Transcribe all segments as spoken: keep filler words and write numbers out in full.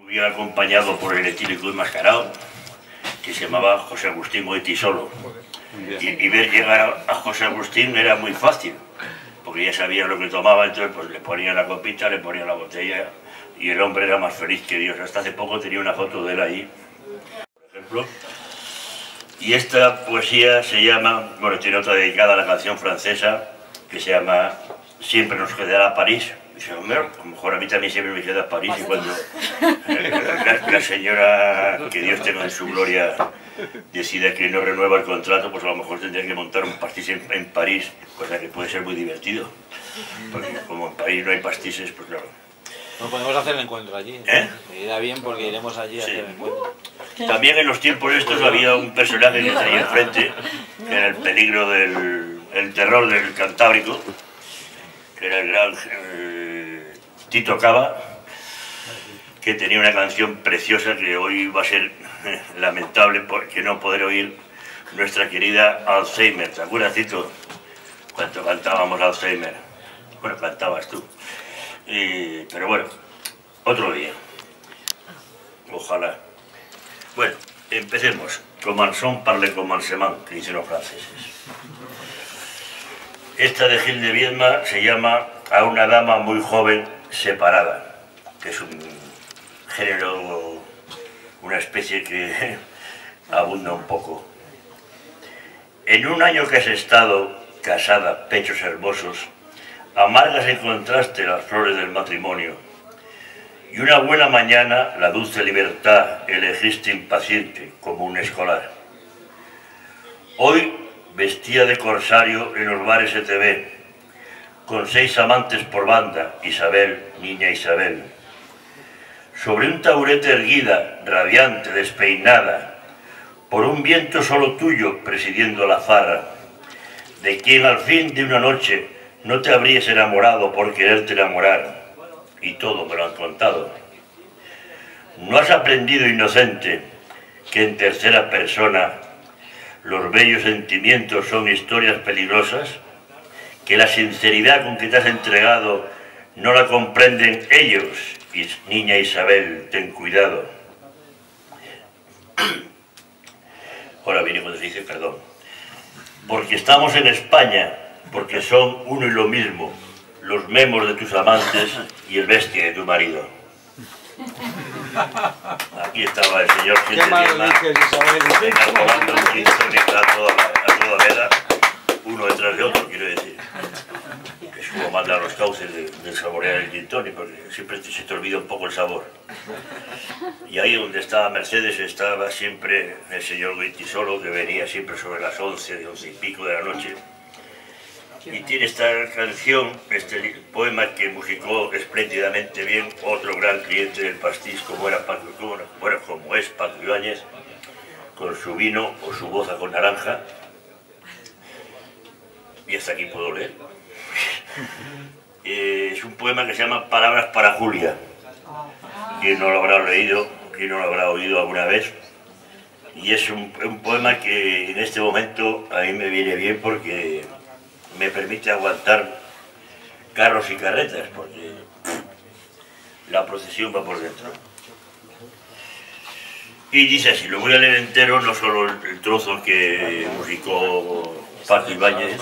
Bien acompañado por el etílico enmascarado, que se llamaba José Agustín Goitisolo. Y, y ver llegar a, a José Agustín era muy fácil, porque ya sabía lo que tomaba, entonces pues le ponía la copita, le ponía la botella, y el hombre era más feliz que Dios. Hasta hace poco tenía una foto de él ahí, por ejemplo. Y esta poesía se llama, bueno, tiene otra dedicada a la canción francesa, que se llama Siempre nos quedará París. Dice, hombre, a lo mejor a mí también siempre me queda París, y cuando la, la señora, que Dios tenga en su gloria, decida que no renueva el contrato, pues a lo mejor tendría que montar un pastis en, en París, cosa que puede ser muy divertido, porque como en París no hay pastises, pues claro. No podemos hacer el encuentro allí. ¿Eh? Me irá bien porque iremos allí a Sí. hacer el encuentro. También en los tiempos estos había un personaje que está ahí enfrente, que era el peligro del el terror del Cantábrico, que era el gran eh, Tito Cava, que tenía una canción preciosa que hoy va a ser eh, lamentable porque no poder oír nuestra querida Alzheimer. ¿Te acuerdas, Tito? Cuando cantábamos Alzheimer. Bueno, cantabas tú. Y, pero bueno, otro día. Ojalá. Bueno, empecemos. Commençons par le commencement, que dicen los franceses. Esta de Gil de Viedma se llama A una dama muy joven separada, que es un género, una especie que abunda un poco. En un año que has estado casada, pechos hermosos, amargas en contraste las flores del matrimonio, y una buena mañana la dulce libertad elegiste impaciente como un escolar. Hoy, vestida de corsario, en los bares se te ve, con seis amantes por banda, Isabel, niña Isabel. Sobre un taburete erguida, radiante, despeinada, por un viento solo tuyo presidiendo la farra, de quien al fin de una noche no te habrías enamorado por quererte enamorar, y todo me lo han contado. ¿No has aprendido, inocente, que en tercera persona los bellos sentimientos son historias peligrosas? ¿Que la sinceridad con que te has entregado no la comprenden ellos? Y niña Isabel, ten cuidado. Ahora viene cuando se dice perdón. Porque estamos en España, porque son uno y lo mismo, los memos de tus amantes y el bestia de tu marido. Aquí estaba el señor Gil de Viedma, tomando un gin tonic a toda, a toda vela, uno detrás de otro, quiero decir. Que es como mandan los cauces de, de saborear el gin tonic, porque siempre se te olvida un poco el sabor. Y ahí donde estaba Mercedes estaba siempre el señor Goitisolo, que venía siempre sobre las once, de once y pico de la noche. Y tiene esta canción, este poema que musicó espléndidamente bien otro gran cliente del pastis, como era Paco, como, bueno, como es Paco Ibáñez, con su vino o su boza con naranja. Y hasta aquí puedo leer. Eh, es un poema que se llama Palabras para Julia. Quien no lo habrá leído, quien no lo habrá oído alguna vez. Y es un, un poema que en este momento a mí me viene bien porque me permite aguantar carros y carretas, porque la procesión va por dentro. Y dice así, lo voy a leer entero, no solo el, el trozo que musicó Paco Ibáñez.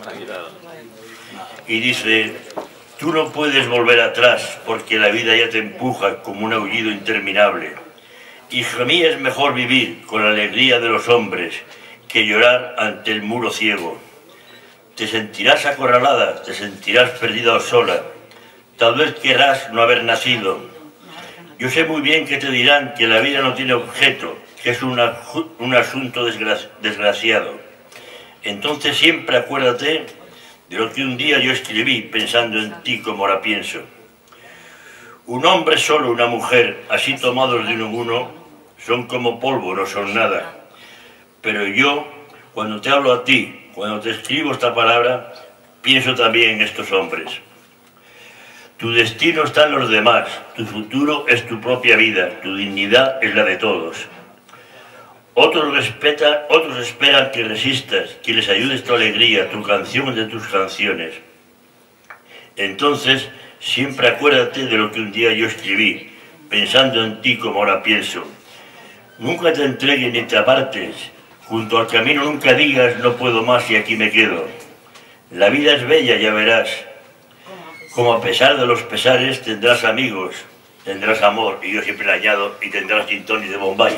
Y dice: tú no puedes volver atrás, porque la vida ya te empuja como un aullido interminable. Hija mía, es mejor vivir con la alegría de los hombres que llorar ante el muro ciego. Te sentirás acorralada, te sentirás perdida o sola. Tal vez querrás no haber nacido. Yo sé muy bien que te dirán que la vida no tiene objeto, que es una, un asunto desgra desgraciado. Entonces siempre acuérdate de lo que un día yo escribí pensando en ti como ahora pienso. Un hombre solo, una mujer, así tomados de uno en uno, son como polvo, no son nada. Pero yo, cuando te hablo a ti, cuando te escribo esta palabra, pienso también en estos hombres. Tu destino está en los demás, tu futuro es tu propia vida, tu dignidad es la de todos. Otros respetan, otros esperan que resistas, que les ayudes tu alegría, tu canción de tus canciones. Entonces, siempre acuérdate de lo que un día yo escribí, pensando en ti como ahora pienso. Nunca te entregues ni te apartes, junto al camino nunca digas no puedo más y aquí me quedo. La vida es bella, ya verás, como a pesar de los pesares tendrás amigos, tendrás amor, y yo siempre le añado, y tendrás gin tonic de Bombay.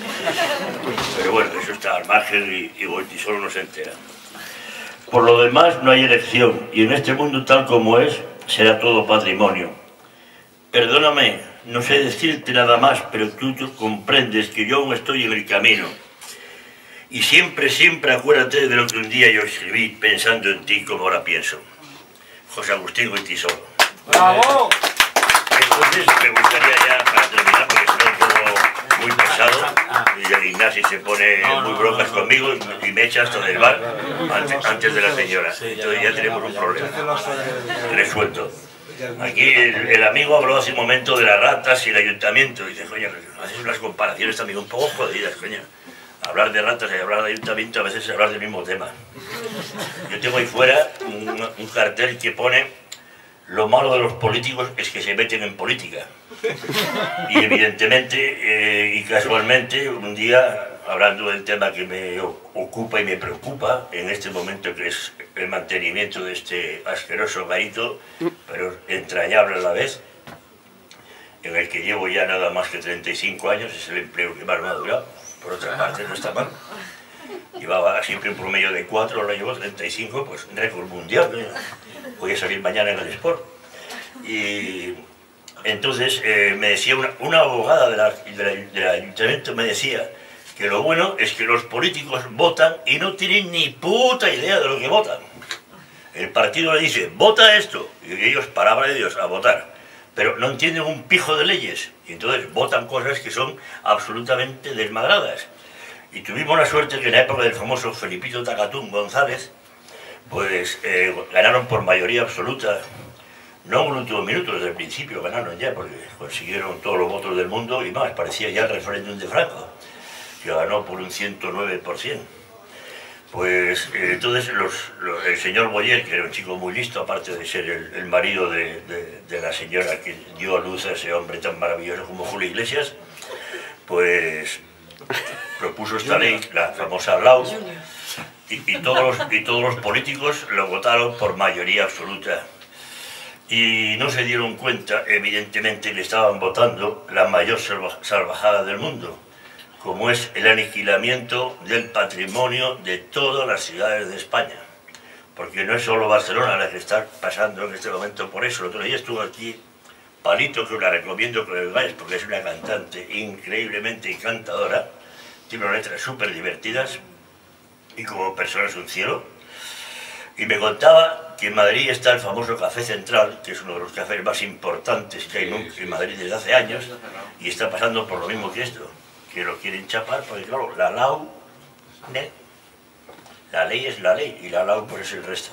Pero bueno, eso está al margen y, y Goiti solo no se entera. Por lo demás no hay elección, y en este mundo tal como es, será todo patrimonio. Perdóname, no sé decirte nada más, pero tú, tú comprendes que yo aún estoy en el camino. Y siempre, siempre acuérdate de lo que un día yo escribí pensando en ti como ahora pienso. José Agustín Goiti Solo. ¡Bravo! Entonces me gustaría ya, para terminar, porque estoy como muy pesado, y el Ignacio se pone muy broncas conmigo y me echa hasta del bar antes, antes de la señora. Entonces ya tenemos un problema resuelto. Aquí el, el amigo habló hace un momento de las ratas y el ayuntamiento. Y dice, coño, haces unas comparaciones también un poco jodidas, coño. Hablar de ratas y hablar de ayuntamiento a veces es hablar del mismo tema. Yo tengo ahí fuera un, un cartel que pone: lo malo de los políticos es que se meten en política. Y evidentemente eh, y casualmente un día, hablando del tema que me ocupa y me preocupa en este momento, que es el mantenimiento de este asqueroso garito, pero entrañable a la vez, en el que llevo ya nada más que treinta y cinco años, es el empleo que más me ha durado. Por otra parte no está mal. Llevaba siempre un promedio de cuatro, ahora llevo treinta y cinco, pues récord mundial. Voy a salir mañana en el Sport. Y entonces eh, me decía una, una abogada de la, de la, del ayuntamiento, me decía que lo bueno es que los políticos votan y no tienen ni puta idea de lo que votan. El partido le dice, vota esto, y ellos, palabra de Dios, a votar. Pero no entienden un pijo de leyes, y entonces votan cosas que son absolutamente desmadradas. Y tuvimos la suerte que en la época del famoso Felipito Tacatún González, pues eh, ganaron por mayoría absoluta, no en un último minuto, desde el principio ganaron ya, porque consiguieron todos los votos del mundo y más, parecía ya el referéndum de Franco, que ganó por un ciento nueve por ciento. Pues eh, entonces los, los, el señor Boyer, que era un chico muy listo, aparte de ser el, el marido de, de, de la señora que dio a luz a ese hombre tan maravilloso como Julio Iglesias, pues propuso esta ley, la famosa Lau, y, y, todos los, y todos los políticos lo votaron por mayoría absoluta. Y no se dieron cuenta, evidentemente, que estaban votando la mayor salvajada del mundo, como es el aniquilamiento del patrimonio de todas las ciudades de España. Porque no es solo Barcelona la que está pasando en este momento por eso. El otro día estuvo aquí Palito, que la recomiendo que lo veáis, porque es una cantante increíblemente encantadora, tiene unas letras súper divertidas, y como persona es un cielo. Y me contaba que en Madrid está el famoso Café Central, que es uno de los cafés más importantes que hay en Madrid desde hace años, y está pasando por lo mismo que esto, que lo quieren chapar, porque claro, la Lau, ¿eh? La ley es la ley, y la Lau pues es el resto.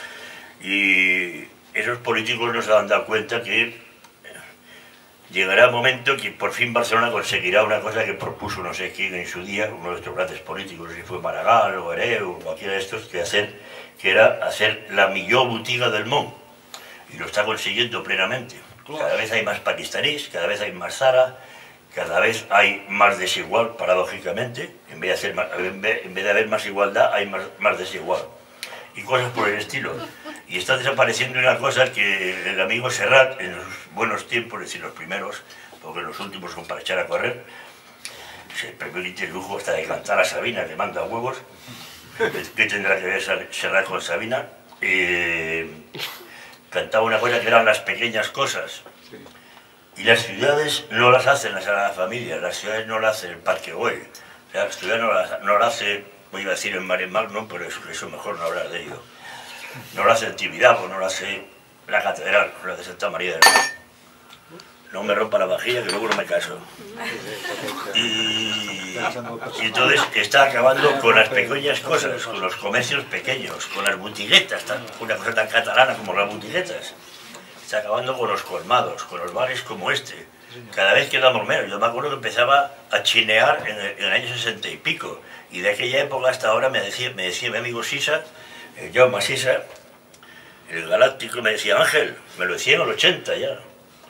Y esos políticos no se han dado cuenta que llegará un momento que por fin Barcelona conseguirá una cosa que propuso no sé quién en su día, uno de estos grandes políticos, si fue Maragall o Hereu o cualquiera de estos, que, hacer, que era hacer la millor botiga del mundo. Y lo está consiguiendo plenamente. Cada vez hay más pakistaníes, cada vez hay más Zara, cada vez hay más desigual, paradójicamente. En vez de, hacer más, en vez, en vez de haber más igualdad, hay más, más desigual. Y cosas por el estilo. Y está desapareciendo una cosa que el amigo Serrat, en los buenos tiempos, es decir, los primeros, porque los últimos son para echar a correr, se permite el lujo hasta de cantar a Sabina, que manda huevos. ¿Qué tendrá que ver Serrat con Sabina? Eh, cantaba una cosa que eran las pequeñas cosas. Y las ciudades no las hacen la Sagrada Familia, las ciudades no las hace el Parque Güell. O sea, las ciudades no las, no las hace, voy a decir en Mare Magnum, pero eso, eso mejor no hablar de ello. No lo hace el Tibidabo, no lo hace la Catedral, no lo hace Santa María del Mar. No me rompa la vajilla, que luego no me caso. Y, y entonces está acabando con las pequeñas cosas, con los comercios pequeños, con las butiguetas, tan, una cosa tan catalana como las butiguetas. Está acabando con los colmados, con los bares como este. Cada vez quedamos menos. Yo me acuerdo que empezaba a chinear en el, en el año sesenta y pico. Y de aquella época hasta ahora me decía, me decía mi amigo Sisa, el Jaume Sisa, el galáctico, me decía, Ángel, me lo decía en el ochenta ya.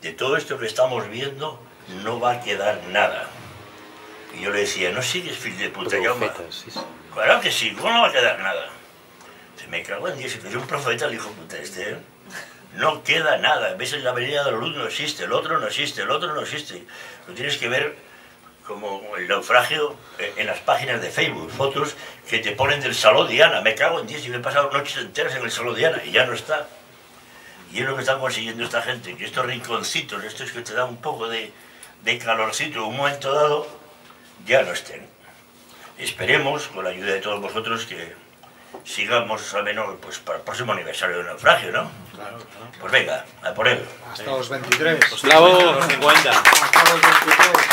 de todo esto que estamos viendo no va a quedar nada. Y yo le decía, no sigues, fill de puta, Jaume. Sí, sí. Claro que sí, ¿cómo no va a quedar nada? Se me cago en Dios, si fuese un profeta, el hijo puta este, ¿eh? No queda nada. Ves, en la avenida de la luz no existe, el otro no existe, el otro no existe. Lo tienes que ver como el naufragio en las páginas de Facebook, fotos que te ponen del Saló Diana. Me cago en Dios, y me he pasado noches enteras en el Saló Diana y ya no está. Y es lo que están consiguiendo esta gente, que estos rinconcitos, estos que te dan un poco de, de calorcito en un momento dado, ya no estén. Esperemos, con la ayuda de todos vosotros, que sigamos al menos pues, para el próximo aniversario del naufragio, ¿no? Claro, claro. Pues venga, a por él. Hasta los veintitrés. ¡Bravo! Los cincuenta. Hasta los veintitrés.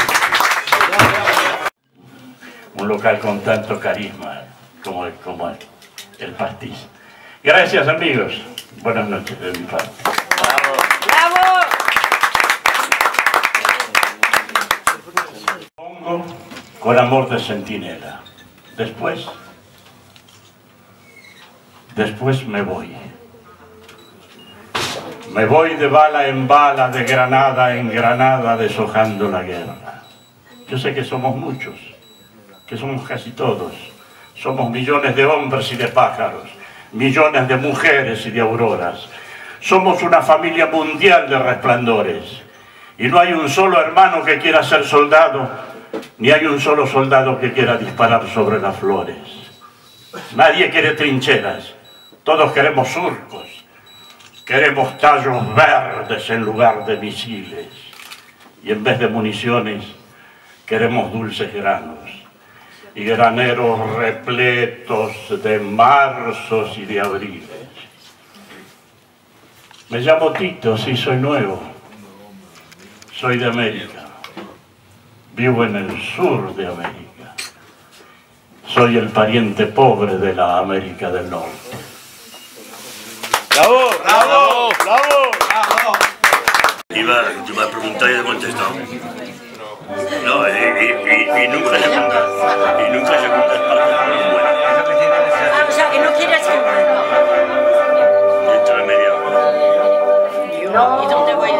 Un local con tanto carisma como el, como el, el Pastiz. Gracias, amigos. Buenas noches de mi parte. ¡Bravo! ¡Bravo! Pongo con amor de centinela. Después, después me voy. Me voy de bala en bala, de granada en granada, deshojando la guerra. Yo sé que somos muchos, que somos casi todos. Somos millones de hombres y de pájaros, millones de mujeres y de auroras. Somos una familia mundial de resplandores. Y no hay un solo hermano que quiera ser soldado, ni hay un solo soldado que quiera disparar sobre las flores. Nadie quiere trincheras, todos queremos surcos. Queremos tallos verdes en lugar de misiles. Y en vez de municiones, queremos dulces granos. Y graneros repletos de marzos y de abriles. Me llamo Tito, sí, soy nuevo. Soy de América. Vivo en el sur de América. Soy el pariente pobre de la América del Norte. ¡Bravo! ¡Bravo! ¡Bravo! Iba, tú me has preguntado y he contestado. No, y, y, y, y nunca se cuenta. Y nunca se cuenta espalda. Ah, o sea, que no quieres ser bueno. Dentro de media hora. ¿Y dónde voy?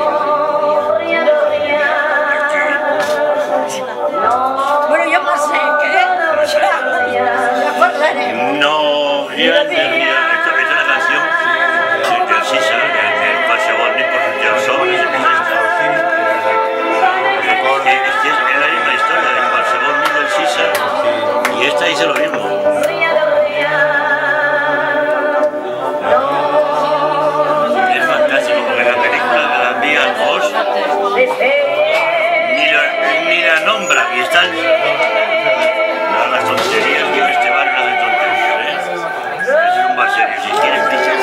Bueno, yo no sé, ¿qué? O sea, me acordaré. No, gira energía. Esto es una canción del Sisa, de qualsevol nit por sortir el sol, és aquesta història. Es que es la misma historia de qualsevol nit del Sisa, y esta dice lo mismo. Es fantástico porque la película de la Mia Goss ni la, ni la nombra y están no, las tonterías que en este barrio hacen tonterías, ¿eh? Es un bar serio, si quieres